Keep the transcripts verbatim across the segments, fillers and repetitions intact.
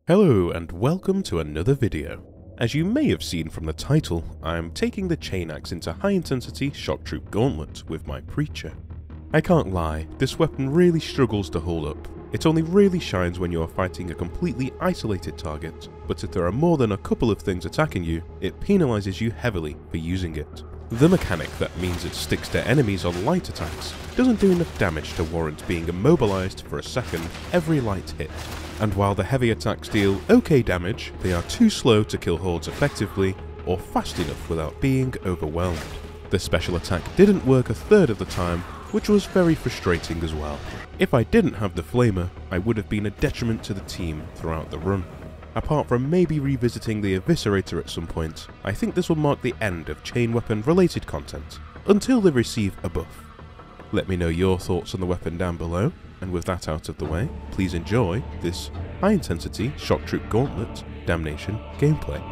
Hello and welcome to another video. As you may have seen from the title, I am taking the chain axe into high intensity shock troop gauntlet with my preacher. I can't lie, this weapon really struggles to hold up. It only really shines when you are fighting a completely isolated target, but if there are more than a couple of things attacking you, it penalises you heavily for using it. The mechanic that means it sticks to enemies on light attacks doesn't do enough damage to warrant being immobilized for a second every light hit. And while the heavy attacks deal okay damage, they are too slow to kill hordes effectively or fast enough without being overwhelmed. The special attack didn't work a third of the time, which was very frustrating as well. If I didn't have the flamer, I would have been a detriment to the team throughout the run. Apart from maybe revisiting the Eviscerator at some point, I think this will mark the end of chain weapon related content, until they receive a buff. Let me know your thoughts on the weapon down below, and with that out of the way, please enjoy this high intensity shock troop gauntlet Damnation gameplay.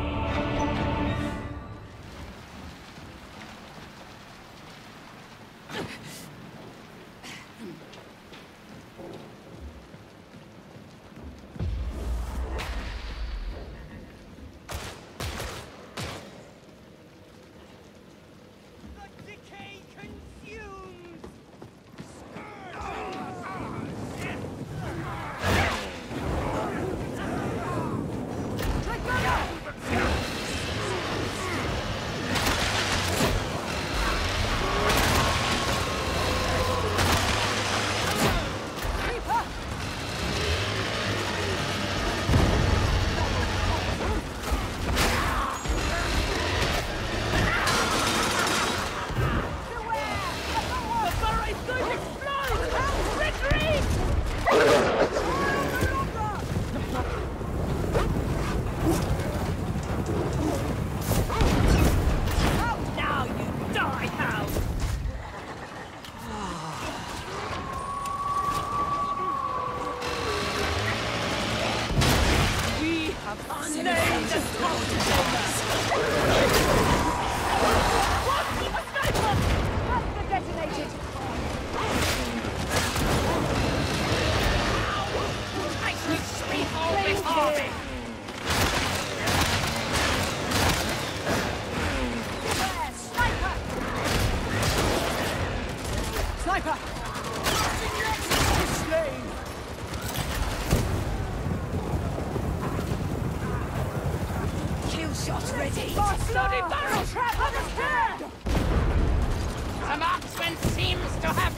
Bloody barrel trap on his head! The marksman seems to have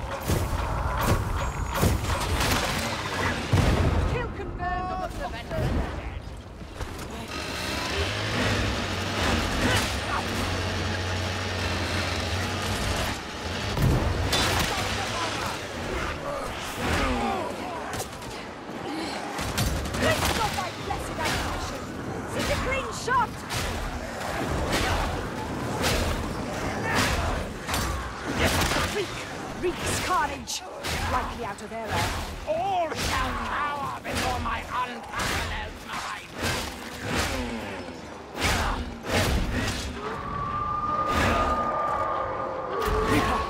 kill confirmed on the veteran dead. Let's stop my blessed ammunition! Such a clean shot! Reeks carnage, likely out of error. All shall cower before my unparalleled mind. Reaper!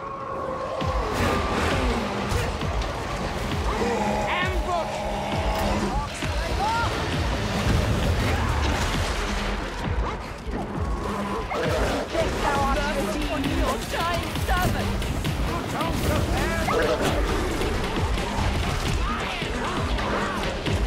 Ambush! Get thou art redeemed, your dying servant! Don't prepare!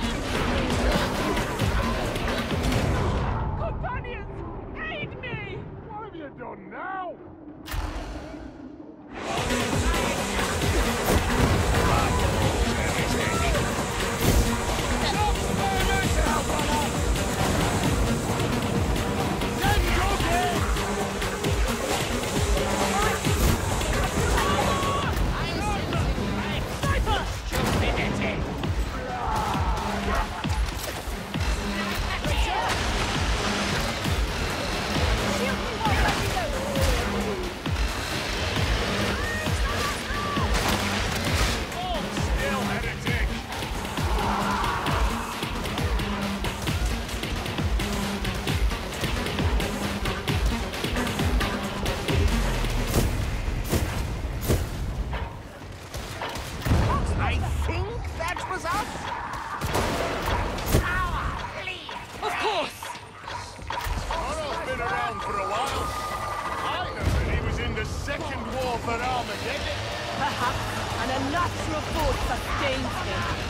supernatural force sustains me.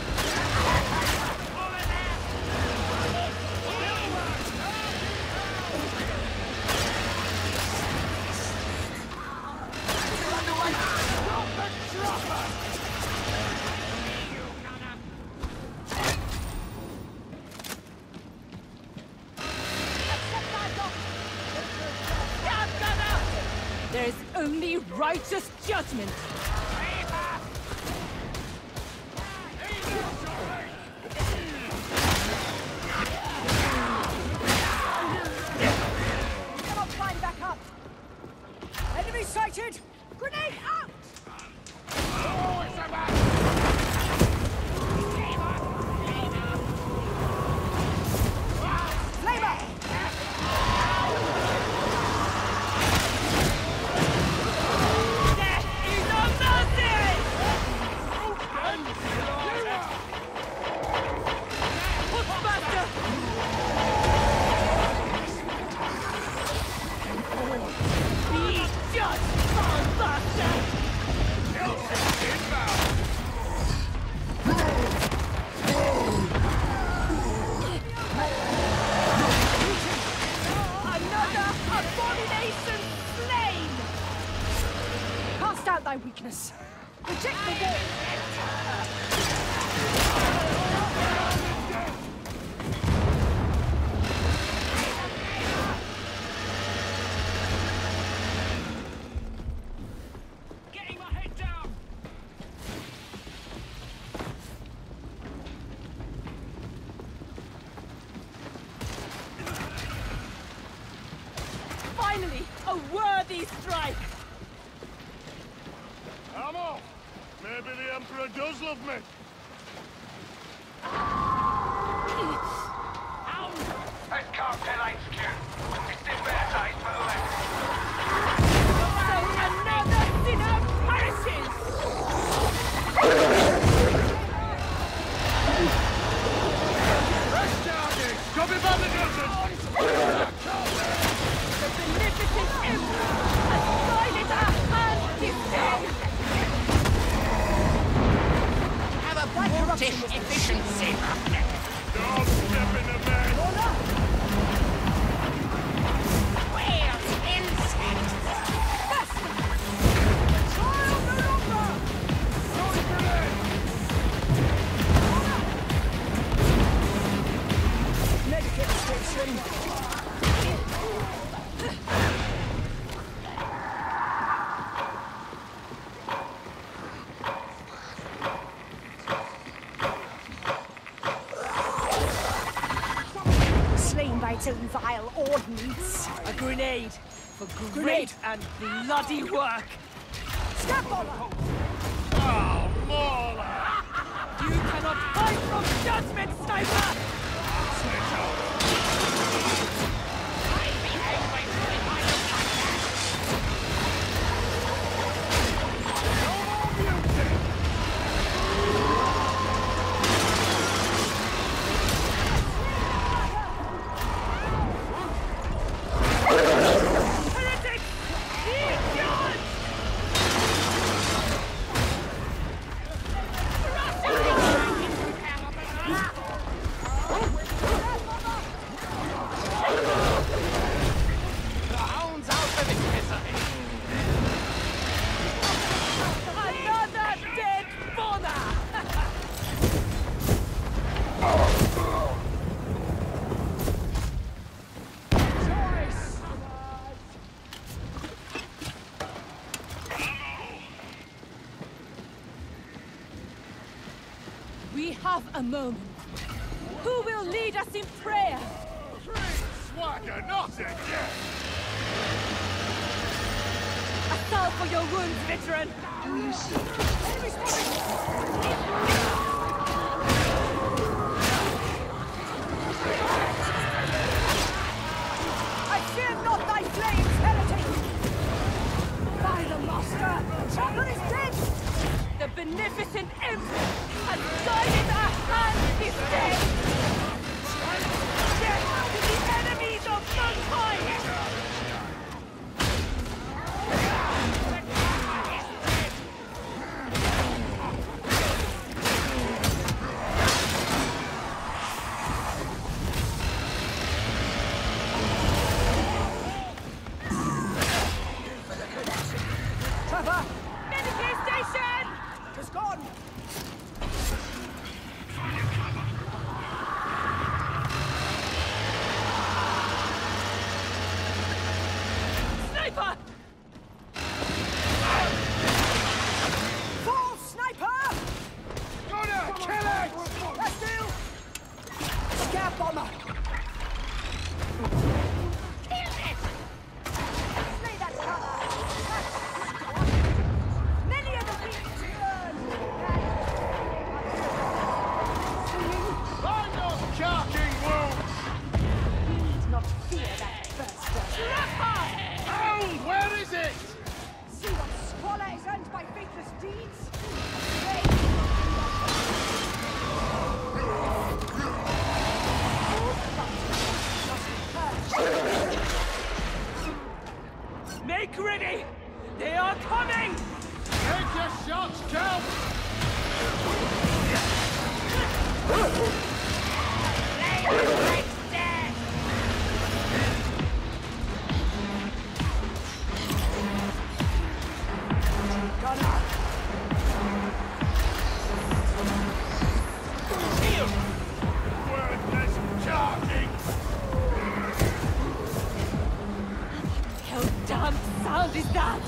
There is only righteous judgment. Come on, climb back up. Enemy sighted! Grenade out! Oh, it's a man! Flamer! Thy weakness. Reject the wall. Getting my head down. Finally, a worthy strike. I'm off! Maybe the Emperor does love me! That's Cartel H Q. It's in their side for the left. So another sinner perishes! Rest charging! Copy by the dozen! The beneficent Emperor has guided our hand his dead! Brutish efficiency. Don't step in the bed! Whale insect. Trial no longer! Throwing grenade! Medikit station! By its own vile ordnance. A grenade for great and bloody work. Scapula! Oh, Mauler! You cannot hide from judgment, sniper! We have a moment. Who will lead us in prayer? Swagger, not again! A salve for your wounds, veteran! Enemy I fear not thy flames, heretic! By the master, Chopper is dead! The beneficent Emperor has guided our hand his dead! Death to the enemies of mankind! that bomber! Kill it! Slay that color! Many of the beasts burn! Find those charging wounds! We need not fear that burster. Trapper! Hound, where is it? See what squalor is earned by faithless deeds? Make ready! They are coming! Make your shots count! Like death! Wordless charging! How damn sound is that?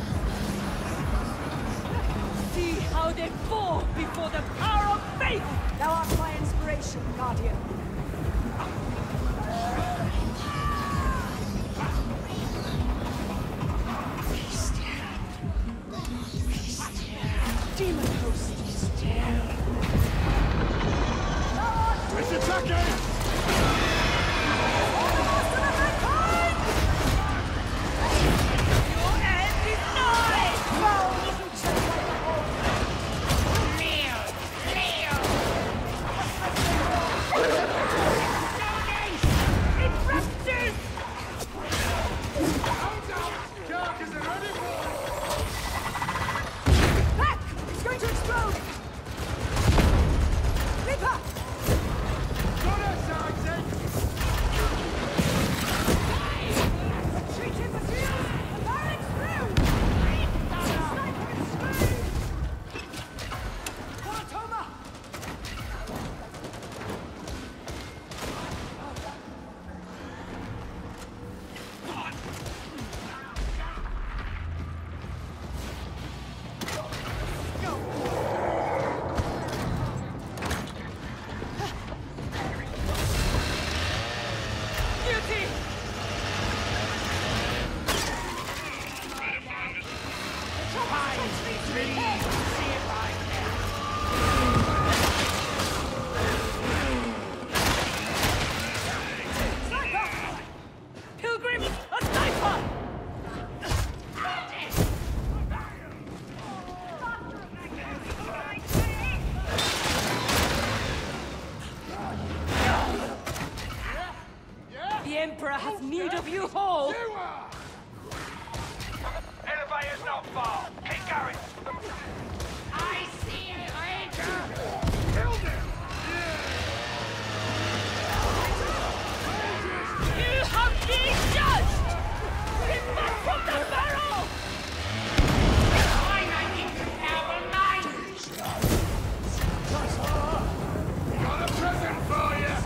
See how they fall before the power of faith! Thou art my inspiration, Guardian. Demon host. It's attacking! Your end is nigh! Kneel! Kneel! It ruptures! Carcass are ready for it! Back! It's going to explode! Reaper! Got us, Isaac! Retreat in the field! The barracks through! Sniper and scream! Wartoma! Beauty! Pilgrim, a sniper! The Emperor has need of you all! You are! Elevator's not far. Keep going. I see it, Ranger! Killed him! You have been judged! Remove from the barrel! I'm not incomparable mind! Got a present for you!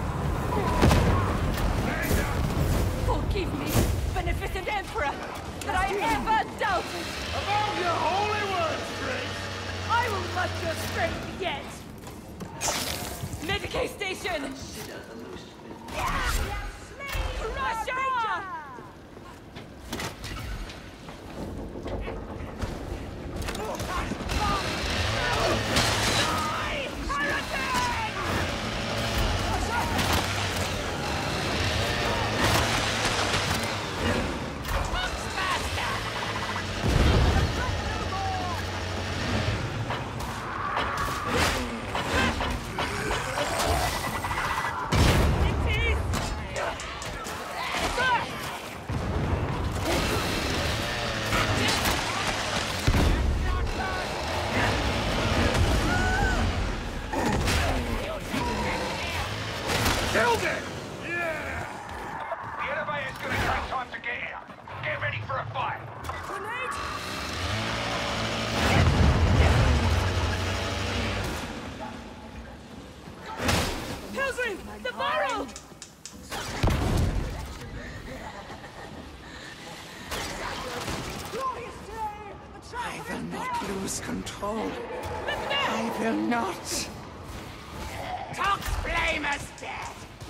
Forgive me, beneficent Emperor, that I ever doubted! About your holy words, Grace! I will match your strength yet! Medicaid station! Crusher! Killed him! Yeah! The elevator's gonna take time to get here. Get ready for a fight. Grenade! Pilgrim, the barrel! Glorious day! The trap I will not lose control. Let me down! I will not. Tox flame us dead.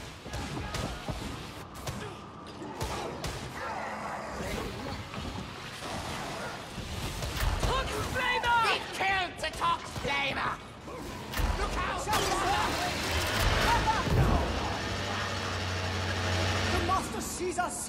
sees us!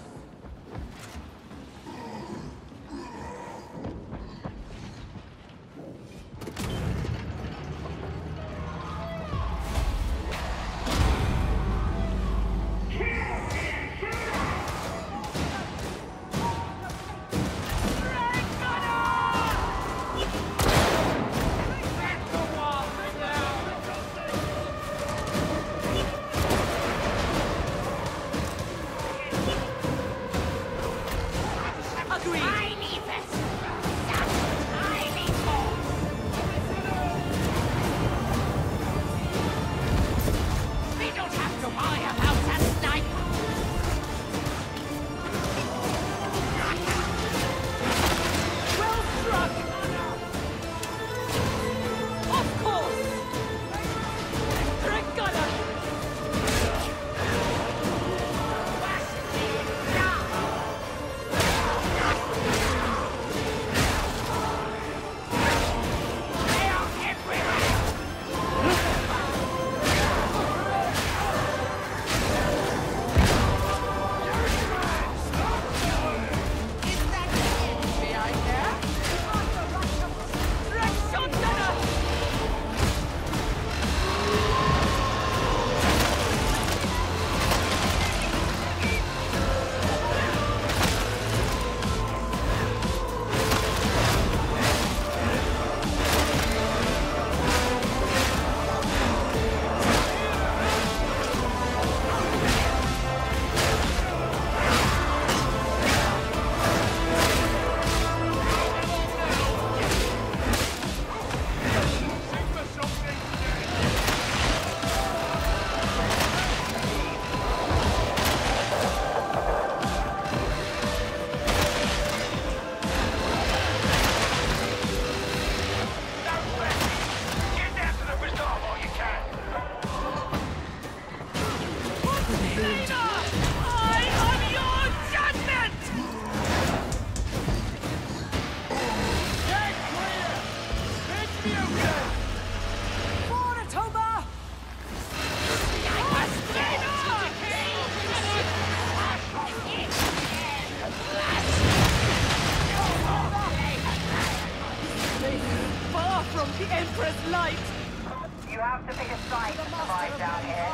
You have to pick a side to survive down here.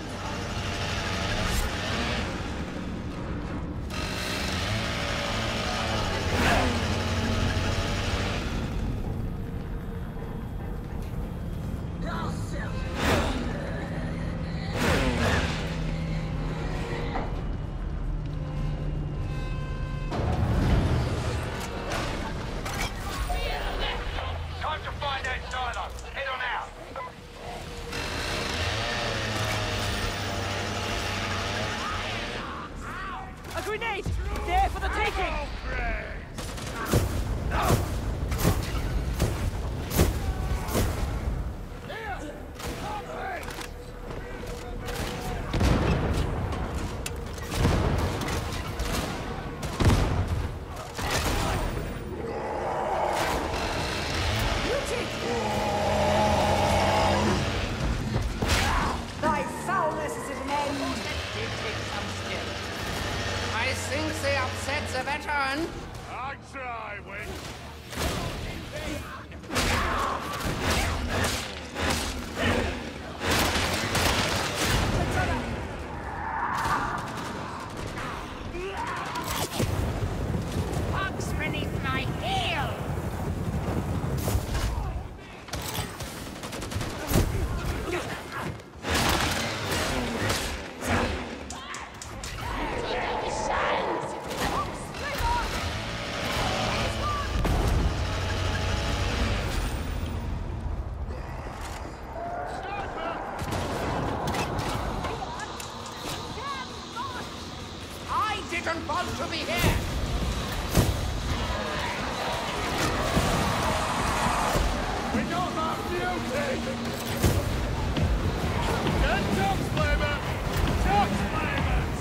Time to find that silo. Head on out. A grenade! There for the taking! Thy foulness is at an end! Did take some skill. I think they upset the veteran. I try, Wing. Bugs beneath my heel. I didn't want to be here. We got that beauty! Get Jox flavor! Jox flavors!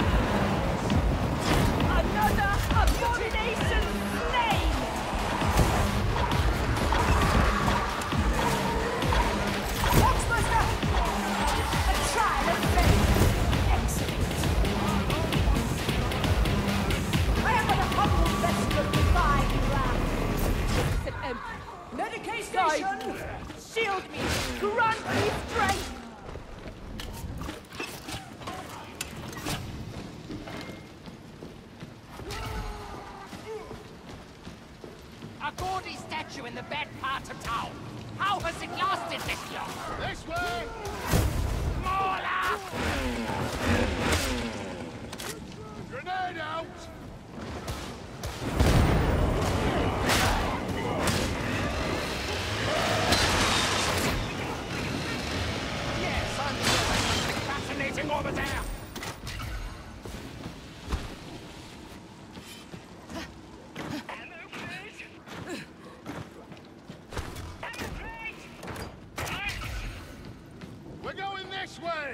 Another abomination slain! Foxbuster! A trial of faith! Excellent! gaudy statue in the bad part of town. How has it lasted this long? This way! Smaller! Grenade out! Yes, I'm sure there's something fascinating over there. We're going this way!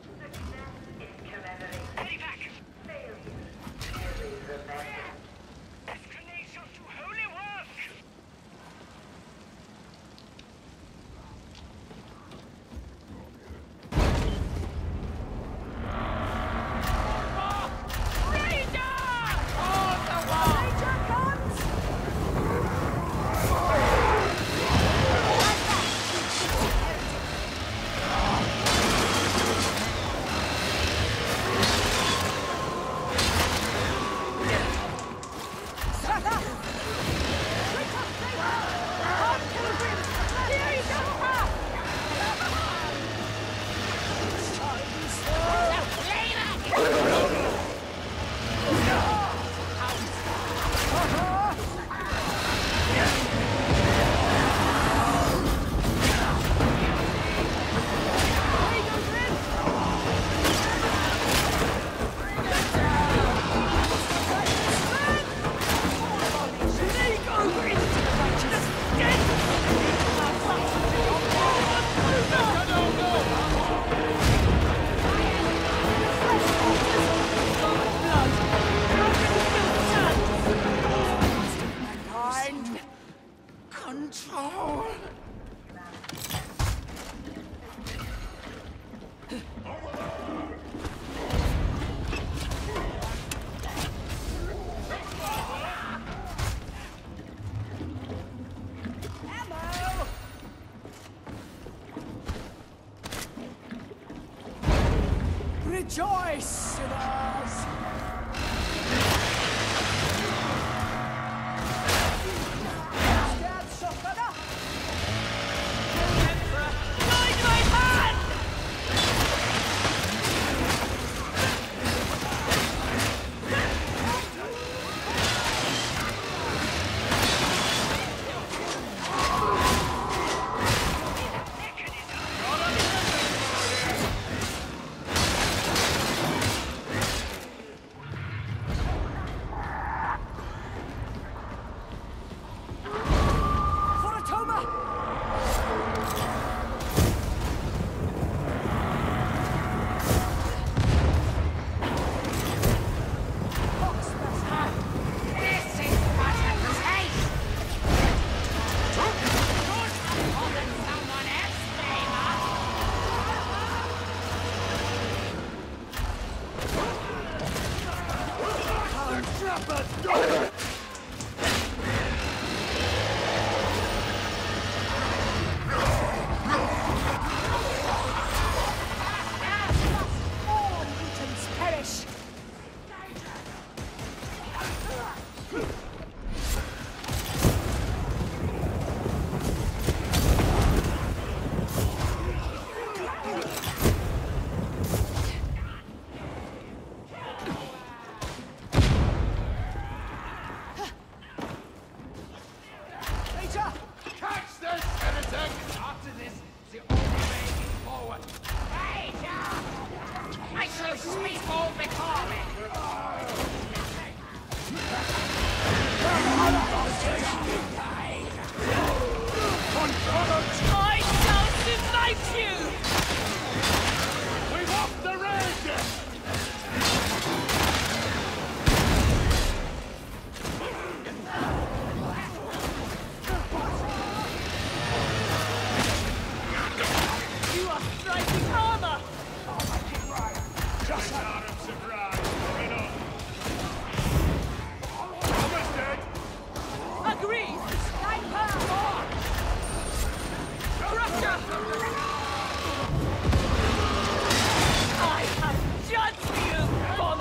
Rejoice, sinners!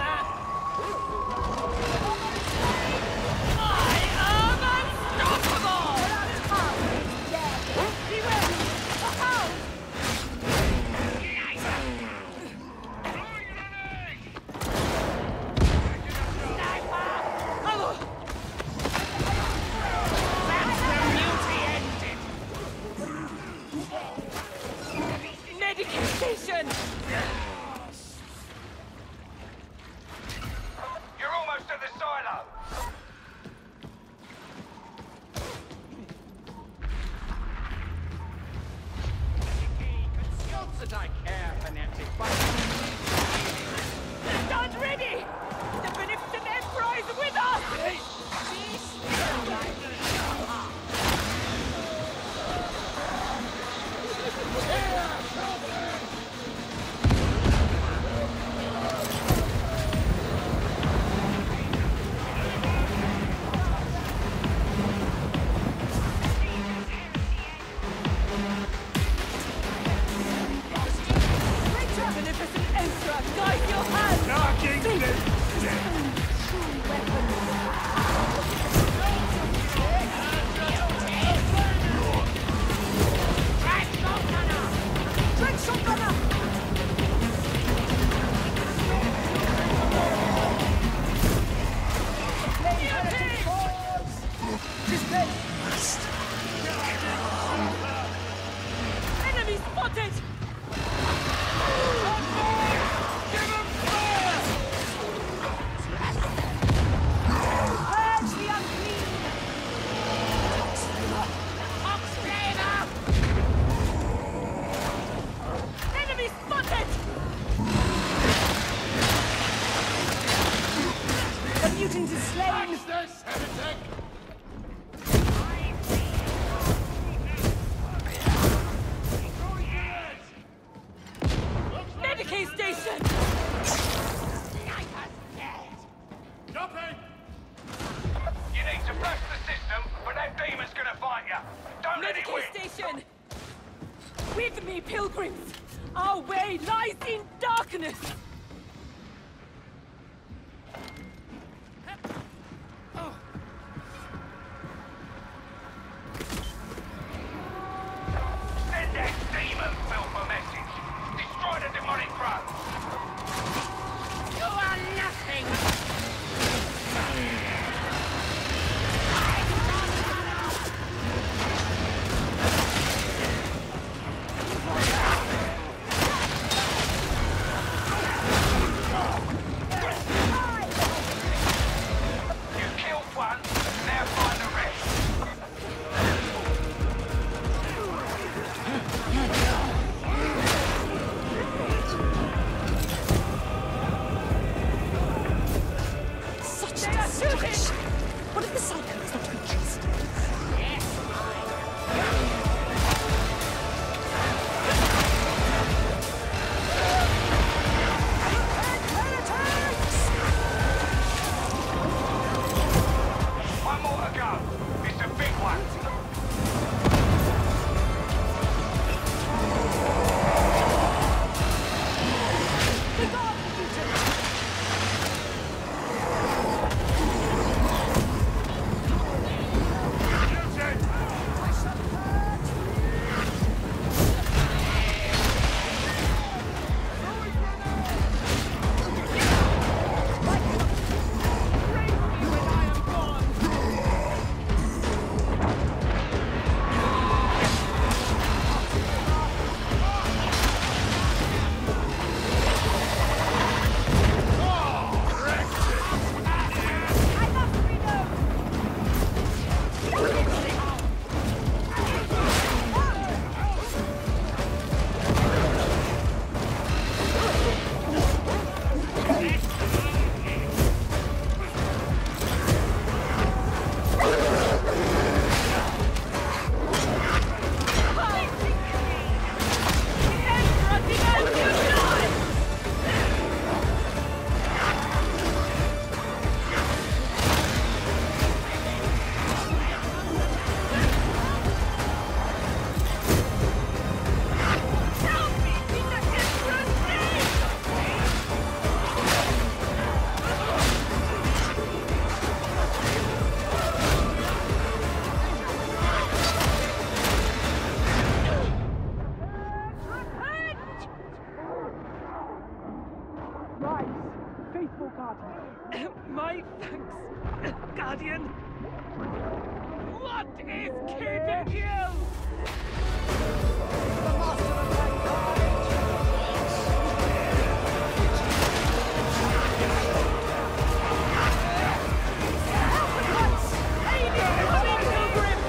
Unstoppable! Master, guide your hand! Knocking Think. this True weapon. Dread shotgunner! Enemy spotted! Give him fire! Purge the unclean! Enemy spotted! The mutant is slain! This heretic! Medicaid station! Copy! You need to flush the system, but that demon's gonna fight you. Don't let it win. Medicaid station! With me, pilgrims! Our way lies in darkness! Send that demon filth a message. Destroy the demonic growth. You are nothing! You killed one, now find the rest. Such destruction! What if the cycle is not to be trusted? One more to go. It's a big one. My thanks, Guardian. What is keeping you? The master of help at once! Aid in coming, pilgrim!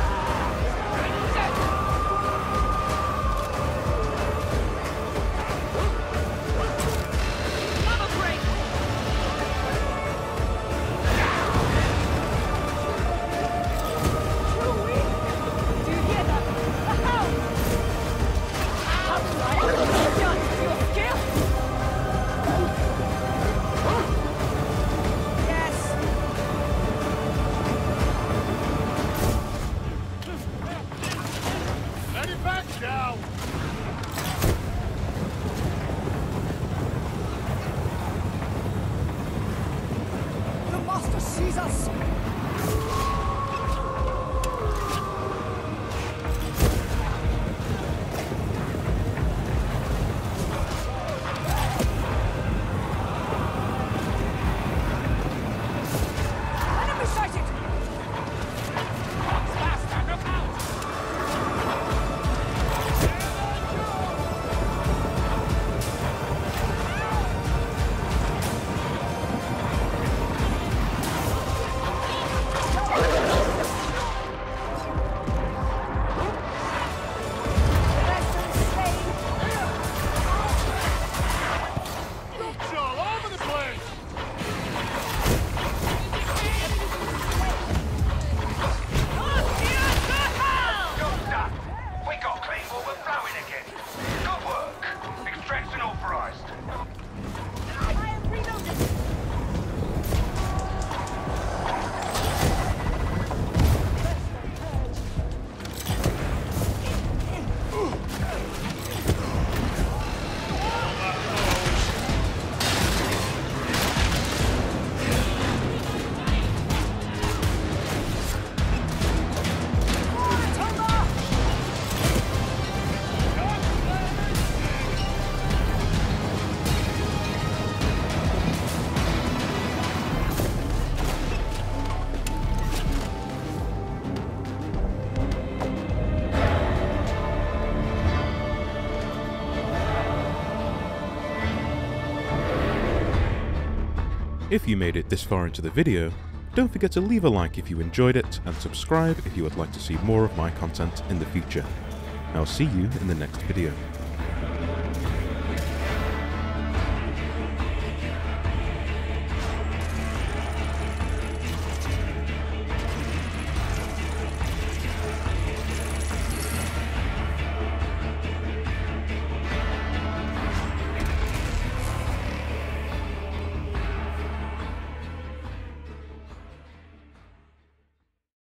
Have a break! Too weak! Do you hear that? The hound! Jesus! Enemy sighted! Faster, look out! It's all over the place! Job done. We got clean overflowing again. Good work. Extraction authorized. I am reloading! If you made it this far into the video, don't forget to leave a like if you enjoyed it and subscribe if you would like to see more of my content in the future. I'll see you in the next video.